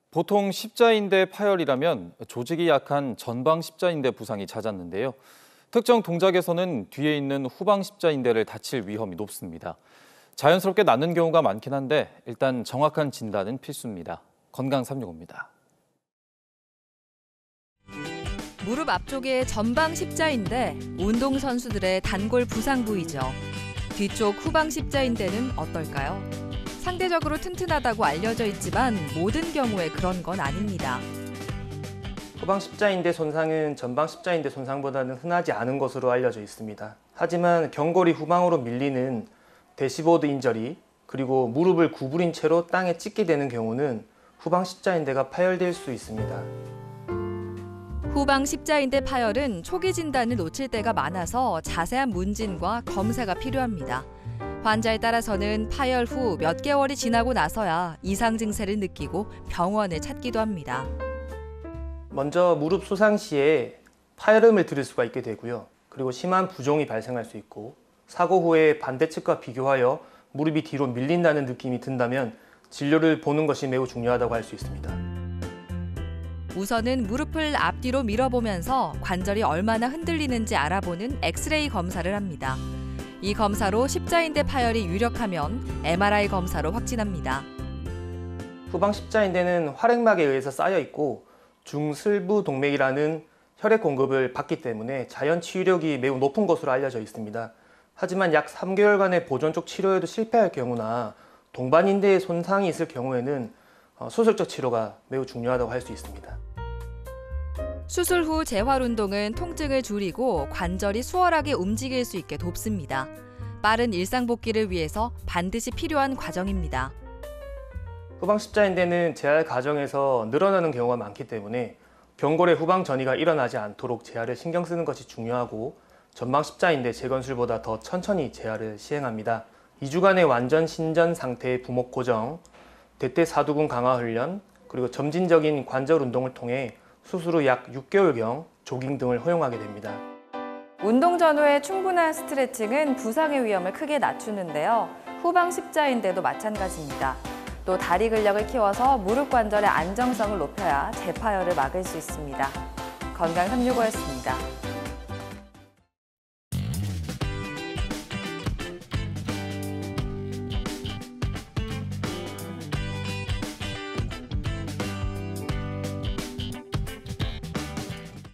보통 십자인대 파열이라면 조직이 약한 전방 십자인대 부상이 잦았는데요. 특정 동작에서는 뒤에 있는 후방 십자인대를 다칠 위험이 높습니다. 자연스럽게 낫는 경우가 많긴 한데 일단 정확한 진단은 필수입니다. 건강 365입니다. 무릎 앞쪽의 전방 십자인대, 운동선수들의 단골 부상 부위죠. 뒤쪽 후방 십자인대는 어떨까요? 상대적으로 튼튼하다고 알려져 있지만 모든 경우에 그런 건 아닙니다. 후방 십자인대 손상은 전방 십자인대 손상보다는 흔하지 않은 것으로 알려져 있습니다. 하지만 견골이 후방으로 밀리는 대시보드 인저리, 그리고 무릎을 구부린 채로 땅에 찍게 되는 경우는 후방 십자인대가 파열될 수 있습니다. 후방 십자인대 파열은 초기 진단을 놓칠 때가 많아서 자세한 문진과 검사가 필요합니다. 환자에 따라서는 파열 후 몇 개월이 지나고 나서야 이상 증세를 느끼고 병원을 찾기도 합니다. 먼저 무릎 수상 시에 파열음을 들을 수가 있게 되고요. 그리고 심한 부종이 발생할 수 있고, 사고 후에 반대측과 비교하여 무릎이 뒤로 밀린다는 느낌이 든다면 진료를 보는 것이 매우 중요하다고 할 수 있습니다. 우선은 무릎을 앞뒤로 밀어보면서 관절이 얼마나 흔들리는지 알아보는 엑스레이 검사를 합니다. 이 검사로 십자인대 파열이 유력하면 MRI 검사로 확진합니다. 후방 십자인대는 활액막에 의해서 쌓여 있고 중슬부 동맥이라는 혈액 공급을 받기 때문에 자연 치유력이 매우 높은 것으로 알려져 있습니다. 하지만 약 3개월간의 보존적 치료에도 실패할 경우나 동반인대에 손상이 있을 경우에는 수술적 치료가 매우 중요하다고 할 수 있습니다. 수술 후 재활 운동은 통증을 줄이고 관절이 수월하게 움직일 수 있게 돕습니다. 빠른 일상 복귀를 위해서 반드시 필요한 과정입니다. 후방 십자인대는 재활 과정에서 늘어나는 경우가 많기 때문에 견골의 후방 전이가 일어나지 않도록 재활을 신경 쓰는 것이 중요하고, 전방 십자인대 재건술보다 더 천천히 재활을 시행합니다. 2주간의 완전 신전 상태의 부목 고정, 대퇴사두근 강화 훈련, 그리고 점진적인 관절 운동을 통해 수술 후 약 6개월경 조깅 등을 허용하게 됩니다. 운동 전후에 충분한 스트레칭은 부상의 위험을 크게 낮추는데요. 후방 십자인대도 마찬가지입니다. 또 다리 근력을 키워서 무릎 관절의 안정성을 높여야 재파열을 막을 수 있습니다. 건강 365였습니다.